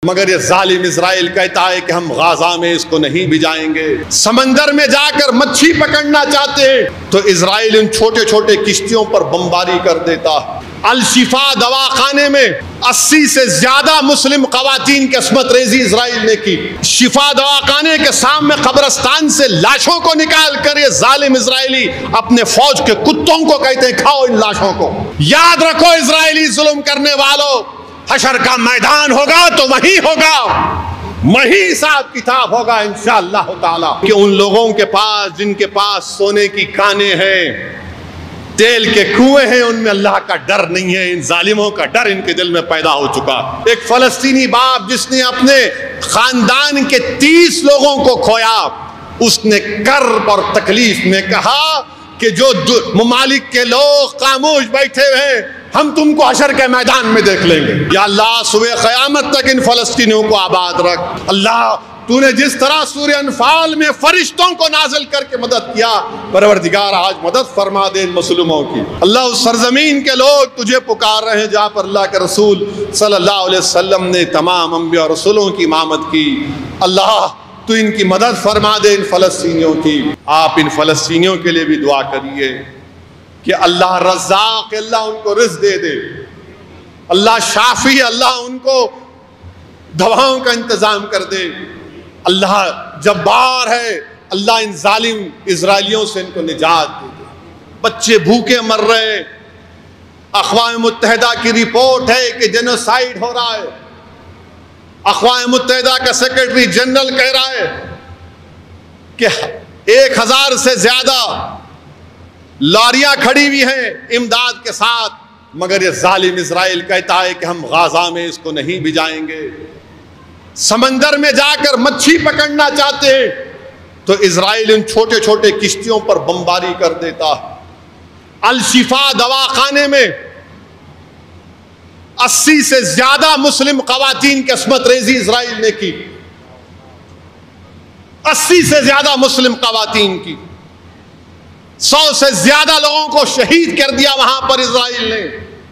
مگر یہ ظالم اسرائیل کہتا ہے کہ ہم غازہ میں اس کو نہیں بھجائیں گے۔ سمندر میں جا کر مچھی پکڑنا چاہتے ہیں تو اسرائیل ان چھوٹے چھوٹے کشتیوں پر بمباری کر دیتا۔ الشفا دواخانے میں 80 سے زیادہ مسلم خواتین کی عصمت ریزی اسرائیل نے کی۔ شفا دواخانے کے سامنے قبرستان سے لاشوں کو نکال کر یہ ظالم اسرائیلی اپنے فوج کے کتوں کو کہتے ہیں کھاؤ ان لاشوں کو۔ یاد رکھو اسرائیلی ظلم کرنے والوں، حشر کا میدان ہوگا تو وہی ہوگا، وہی حساب کتاب ہوگا انشاءاللہ تعالی۔ کہ ان لوگوں کے پاس جن کے پاس سونے کی کانیں ہیں، تیل کے کنویں ہیں، ان میں اللہ کا ڈر نہیں ہے، ان ظالموں کا ڈر ان کے دل میں پیدا ہو چکا۔ ایک فلسطینی باپ جس نے اپنے خاندان کے 30 لوگوں کو کھویا، اس نے کرب اور تکلیف میں کہا کہ جو ممالک کے لوگ خاموش بیٹھے ہوئے، ہم تم کو حشر کے میدان میں دیکھ لیں گے۔ یا اللہ صبح قیامت تک ان فلسطینیوں کو آباد رکھ۔ اللہ تو نے جس طرح سورہ انفال میں فرشتوں کو نازل کر کے مدد کیا، پروردگار آج مدد فرما دے ان مظلوموں کی۔ اللہ اس سرزمین کے لوگ تجھے پکار رہے ہیں جہاں پر اللہ کے رسول صلی اللہ علیہ وسلم نے تمام انبیاء اور رسولوں کی امامت کی۔ اللہ تو ان کی مدد فرما دے ان فلسطینیوں کی۔ آپ ان فلسطینیوں کے لیے بھی دعا کریے کہ اللہ رزاق، اللہ ان کو رزق دے دے، اللہ شافی، اللہ ان کو دواؤں کا انتظام کر دے، اللہ جبار ہے، اللہ ان ظالم اسرائیلیوں سے ان کو نجات دے دے۔ بچے بھوکے مر رہے، اقوام متحدہ کی رپورٹ ہے کہ جینوسائیڈ ہو رہا ہے۔ اقوام متحدہ کا سیکرٹری جنرل کہہ رہا ہے کہ 1000 سے زیادہ لاریاں کھڑی ہوئی ہیں امداد کے ساتھ، مگر یہ ظالم اسرائیل کہتا ہے کہ ہم غازہ میں اس کو نہیں بھجائیں گے۔ سمندر میں جا کر مچھی پکڑنا چاہتے ہیں تو اسرائیل ان چھوٹے چھوٹے کشتیوں پر بمباری کر دیتا۔ الشفا دواخانے میں 80 سے زیادہ مسلم خواتین کی عصمت ریزی اسرائیل نے کی۔ 80 سے زیادہ مسلم خواتین کی، 100 سے زیادہ لوگوں کو شہید کر دیا وہاں پر اسرائیل نے۔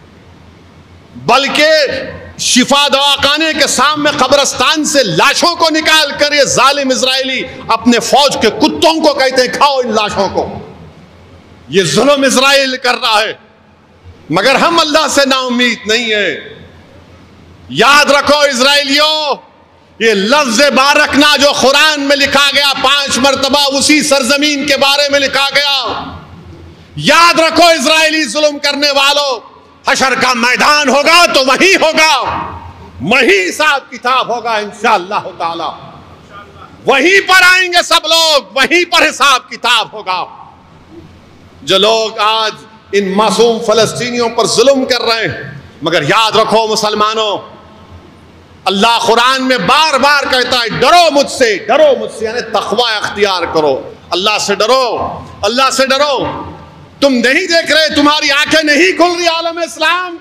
بلکہ شفا دواخانے کے سامنے قبرستان سے لاشوں کو نکال کر یہ ظالم اسرائیلی اپنے فوج کے کتوں کو کہتے ہیں کھاؤ ان لاشوں کو۔ یہ ظلم اسرائیل کر رہا ہے، مگر ہم اللہ سے نا امید نہیں ہے۔ یاد رکھو اسرائیلیوں، یہ لفظ بارکنا جو قرآن میں لکھا گیا 5 مرتبہ اسی سرزمین کے بارے میں لکھا گیا۔ یاد رکھو اسرائیلی ظلم کرنے والوں، حشر کا میدان ہوگا تو وہی ہوگا، وہی حساب کتاب ہوگا انشاءاللہ تعالی۔ وہیں پر آئیں گے سب لوگ، وہیں پر حساب کتاب ہوگا۔ جو لوگ آج ان معصوم فلسطینیوں پر ظلم کر رہے ہیں، مگر یاد رکھو مسلمانوں، اللہ قرآن میں بار بار کہتا ہے ڈرو مجھ سے، ڈرو مجھ سے، یعنی تقوی اختیار کرو، اللہ سے ڈرو، اللہ سے ڈرو۔ تم نہیں دیکھ رہے، تمہاری آنکھیں نہیں کھل رہی عالم اسلام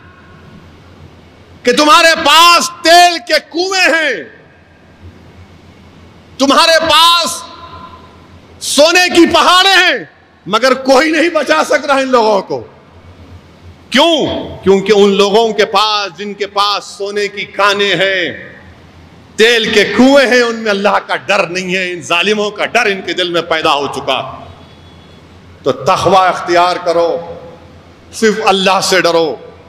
کہ تمہارے پاس تیل کے کنویں ہیں، تمہارے پاس سونے کی پہاڑیں ہیں، مگر کوئی نہیں بچا سک رہا ان لوگوں کو۔ کیوں؟ کیونکہ ان لوگوں کے پاس جن کے پاس سونے کی کانیں ہیں، تیل کے کنویں ہیں، ان میں اللہ کا ڈر نہیں ہے، ان ظالموں کا ڈر ان کے دل میں پیدا ہو چکا۔ تو تقوی اختیار کرو، صرف اللہ سے ڈرو۔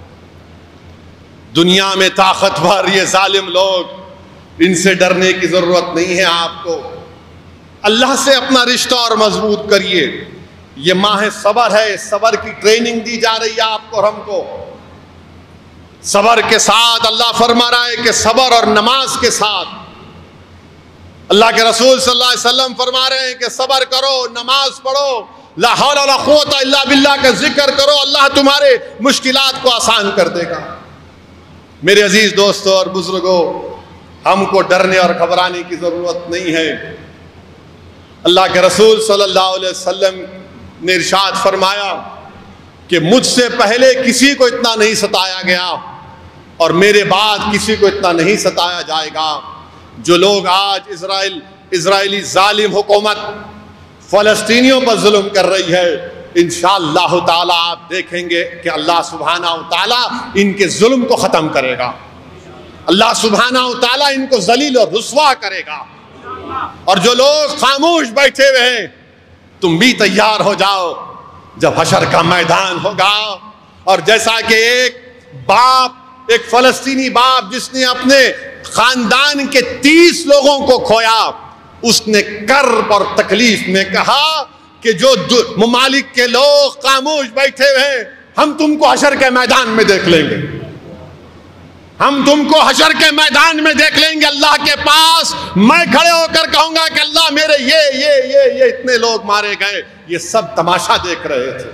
دنیا میں طاقتور یہ ظالم لوگ، ان سے ڈرنے کی ضرورت نہیں ہے آپ کو۔ اللہ سے اپنا رشتہ اور مضبوط کریے۔ یہ ماہ صبر ہے، صبر کی ٹریننگ دی جا رہی ہے آپ کو اور ہم کو۔ صبر کے ساتھ اللہ فرما رہا ہے کہ صبر اور نماز کے ساتھ، اللہ کے رسول صلی اللہ علیہ وسلم فرما رہے ہیں کہ صبر کرو، نماز پڑھو، لا حول ولا قوت الا باللہ کا ذکر کرو، اللہ تمہارے مشکلات کو آسان کر دے گا۔ میرے عزیز دوستوں اور بزرگوں، ہم کو ڈرنے اور گھبرانے کی ضرورت نہیں ہے۔ اللہ کے رسول صلی اللہ علیہ وسلم نے ارشاد فرمایا کہ مجھ سے پہلے کسی کو اتنا نہیں ستایا گیا اور میرے بعد کسی کو اتنا نہیں ستایا جائے گا۔ جو لوگ آج اسرائیلی ظالم حکومت فلسطینیوں پر ظلم کر رہی ہے، انشاءاللہ تعالی آپ دیکھیں گے کہ اللہ سبحانہ و تعالی ان کے ظلم کو ختم کرے گا۔ اللہ سبحانہ و تعالیٰ ان کو ذلیل اور رسوا کرے گا. اور جو لوگ خاموش بیٹھے ہوئے ہیں تم بھی تیار ہو جاؤ جب حشر کا میدان ہوگا. اور جیسا کہ ایک باپ، ایک فلسطینی باپ جس نے اپنے خاندان کے 30 لوگوں کو کھویا، اس نے کرب اور تکلیف میں کہا کہ جو ممالک کے لوگ خاموش بیٹھے ہوئے، ہم تم کو حشر کے میدان میں دیکھ لیں گے، ہم تم کو حشر کے میدان میں دیکھ لیں گے اللہ کے پاس. میں کھڑے ہو کر کہوں گا کہ اللہ میرے یہ اتنے لوگ مارے گئے. یہ سب تماشا دیکھ رہے تھے.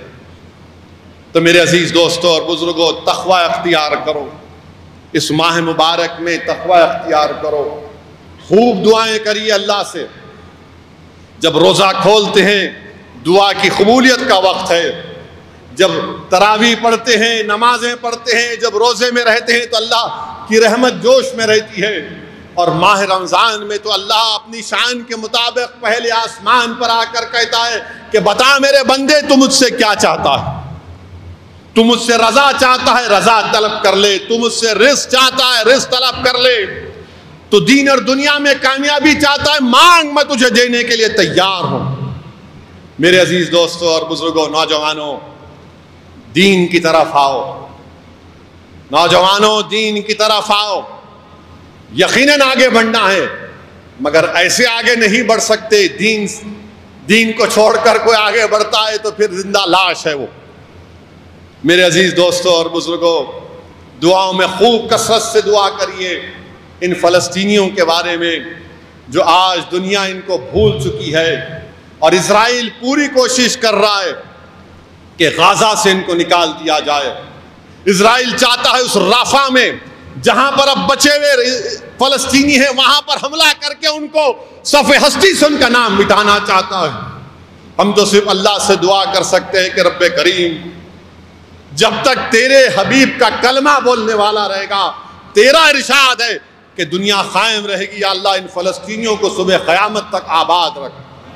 تو میرے عزیز دوستوں اور بزرگوں، تقوی اختیار کرو. اس ماہ مبارک میں تقوی اختیار کرو. خوب دعائیں کریے اللہ سے. جب روزہ کھولتے ہیں دعا کی قبولیت کا وقت ہے. جب تراویح پڑھتے ہیں، نمازیں پڑھتے ہیں، جب روزے میں رہتے ہیں تو اللہ کی رحمت جوش میں رہتی ہے. اور ماہ رمضان میں تو اللہ اپنی شان کے مطابق پہلے آسمان پر آ کر کہتا ہے کہ بتا میرے بندے تو مجھ سے کیا چاہتا ہے. تو مجھ سے رضا چاہتا ہے، رضا طلب کر لے. تو مجھ سے رزق چاہتا ہے، رزق طلب کر لے. تو دین اور دنیا میں کامیابی چاہتا ہے، مانگ، میں تجھے دینے کے لیے تیار ہوں. میرے عزیز دوستوں اور بزرگوں، نوجوانوں، دین کی طرف آؤ. نوجوانوں، دین کی طرف آؤ. یقیناً آگے بڑھنا ہے مگر ایسے آگے نہیں بڑھ سکتے. دین کو چھوڑ کر کوئی آگے بڑھتا ہے تو پھر زندہ لاش ہے وہ. میرے عزیز دوستوں اور بزرگوں، دعاؤں میں خوب کثرت سے دعا کریے ان فلسطینیوں کے بارے میں جو آج دنیا ان کو بھول چکی ہے. اور اسرائیل پوری کوشش کر رہا ہے کہ غازہ سے ان کو نکال دیا جائے. اسرائیل چاہتا ہے اس رافہ میں جہاں پر اب بچے ہوئے فلسطینی ہیں وہاں پر حملہ کر کے ان کو صف ہستی سے ان کا نام مٹانا چاہتا ہے. ہم تو صرف اللہ سے دعا کر سکتے ہیں کہ رب کریم، جب تک تیرے حبیب کا کلمہ بولنے والا رہے گا، تیرا ارشاد ہے کہ دنیا قائم رہے گی. یا اللہ ان فلسطینیوں کو صبح قیامت تک آباد رکھ.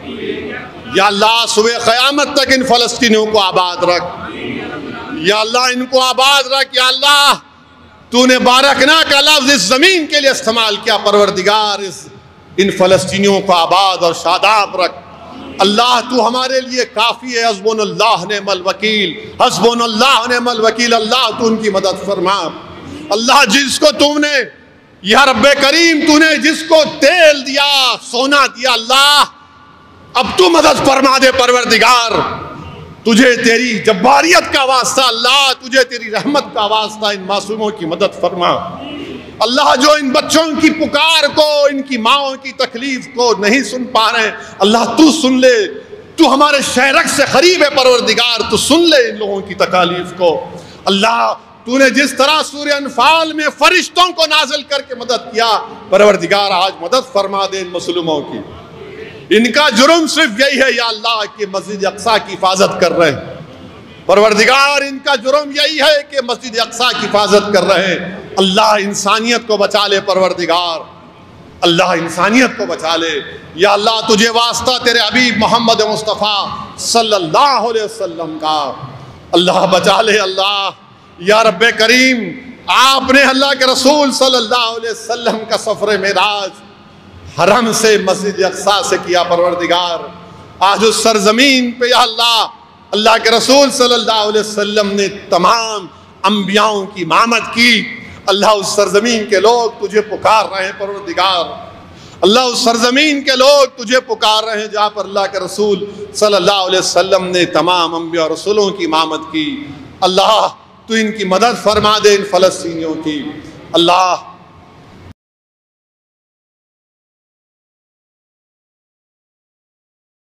یا اللہ صبح قیامت تک ان فلسطینیوں کو آباد رکھ. یا اللہ ان کو آباد رکھ. یا اللہ تو نے بارکنا کا لفظ اس زمین کے لیے استعمال کیا. پروردگار ان فلسطینیوں کو آباد اور شاداب رکھ. اللہ تو ہمارے لیے کافی ہے. حسبنا اللہ نعم الوکیل، حسبنا اللہ نعم الوکیل. اللہ تو ان کی مدد فرما. اللہ جس کو تم نے، یا رب کریم تو نے جس کو تیل دیا، سونا دیا، اللہ اب تو مدد فرما دے. پروردگار تجھے تیری جباریت کا واسطہ، اللہ تجھے تیری رحمت کا واسطہ ان معصوموں کی مدد فرما. اللہ جو ان بچوں کی پکار کو، ان کی ماؤں کی تکلیف کو نہیں سن پا رہے ہیں، اللہ تو سن لے. تو ہمارے شہرک سے قریب ہے پروردگار، تو سن لے ان لوگوں کی تکالیف کو. اللہ تو نے جس طرح سورہ انفال میں فرشتوں کو نازل کر کے مدد کیا، پروردگار آج مدد فرما دے ان مظلوموں کی. ان کا جرم صرف یہی ہے یا اللہ کہ مسجد اقصیٰ کی حفاظت کر رہے ہیں. پروردگار ان کا جرم یہی ہے کہ مسجد اقصیٰ کی حفاظت کر رہے ہیں. اللہ انسانیت کو بچا لے. پروردگار اللہ انسانیت کو بچا لے. یا اللہ تجھے واسطہ تیرے حبیب محمد مصطفیٰ صلی اللہ علیہ وسلم کا اللہ بچا لے. اللہ یا رب کریم، آپ نے اللہ کے رسول صلی اللہ علیہ وسلم کا سفر معراج حرم سے مسجد اقصیٰ سے کیا. پروردگار آج اس سرزمین پہ یا اللہ کے رسول صلی اللہ علیہ وسلم نے تمام انبیاؤں کی امامت کی. اللہ اس سرزمین کے لوگ تجھے پکار رہے ہیں. پروردگار اللہ اس سرزمین کے لوگ تجھے پکار رہے ہیں جہاں پر اللہ کے رسول صلی اللہ علیہ وسلم نے تمام انبیاء اور رسولوں کی امامت کی. اللہ تو ان کی مدد فرما دے ان فلسطینیوں کی. اللہ